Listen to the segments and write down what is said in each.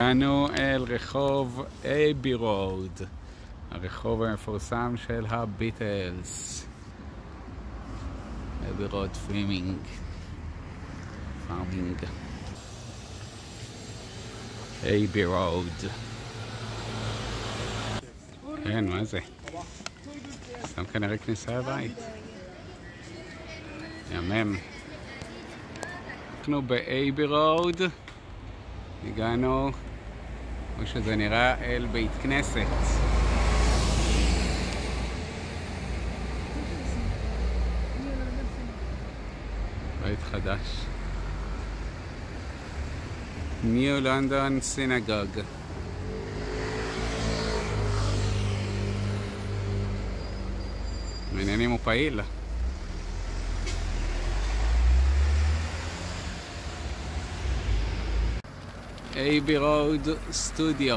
הגענו אל רחוב אייבי רוד, הרחוב המפורסם של הביטלס. אייבי רוד פארמינג. אייבי רוד. כן, מה זה? סתם כנראה כניסה לבית. ימם. אנחנו באייבי רוד. הגענו, כמו שזה נראה, אל בית כנסת. בית חדש. ניו לונדון סינגוג. מעניין אם הוא פעיל. אייבי רוד סטודיו.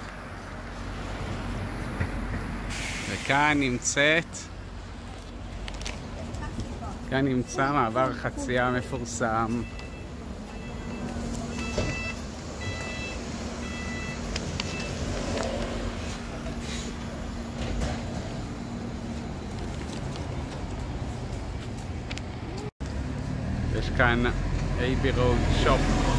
וכאן נמצא מעבר חצייה מפורסם. יש כאן אייבי רוד שופ.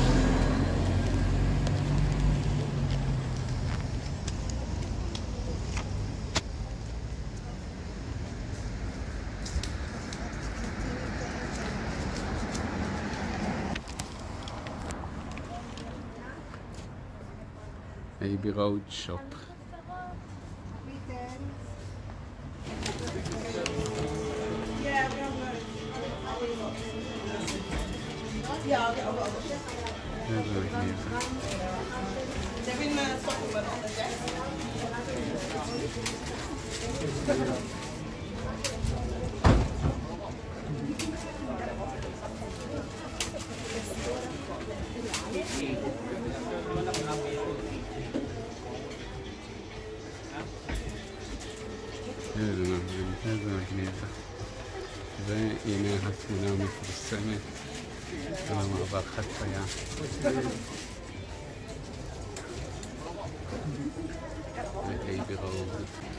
אייבי רוד שופ. איזה מגניב. והנה התמונה המפורסמת על המעבר חצייה. אייבי רוד.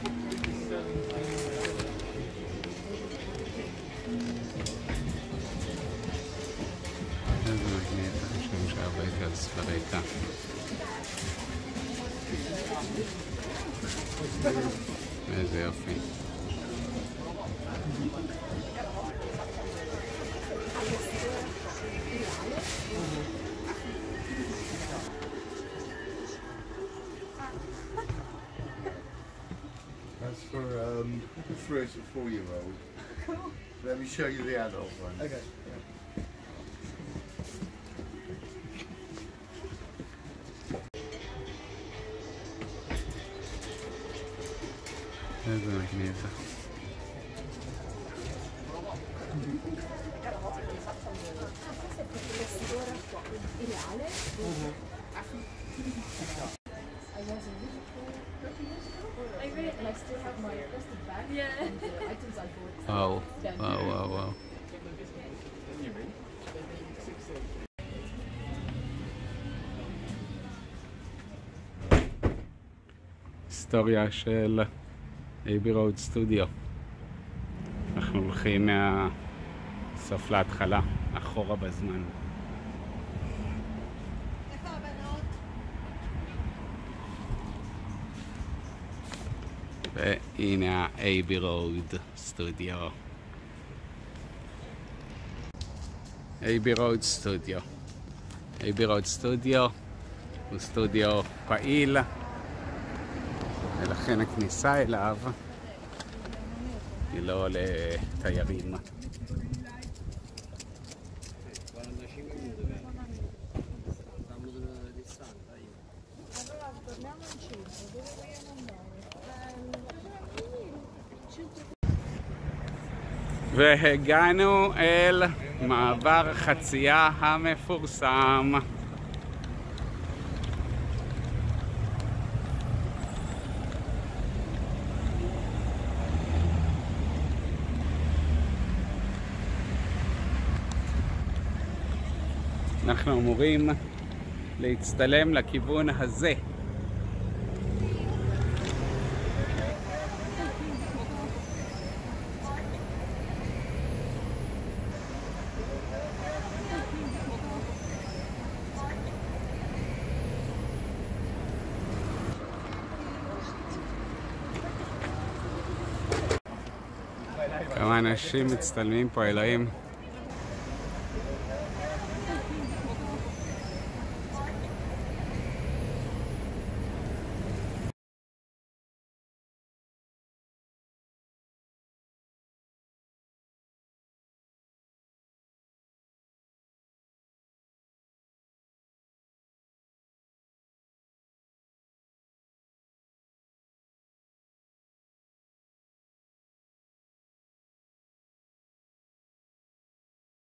איזה מגניב. יש לנו שהביטלס ברקע. איזה יופי. That's for the 3 to 4-year-old. Cool. Let me show you the adult one. Okay. איזה מגניב. וואו, וואו, וואו, וואו. היסטוריה של אייבי רוד סטודיו. אנחנו הולכים מהסוף להתחלה, אחורה בזמן. איפה הבנות? והנה האייבי רוד סטודיו. אייבי רוד סטודיו. אייבי רוד סטודיו הוא סטודיו פעיל, ולכן הכניסה אליו היא לא לתיירים. והגענו אל מעבר חצייה המפורסם. אנחנו אמורים להצטלם לכיוון הזה. כמה אנשים מצטלמים פה, אלוהים.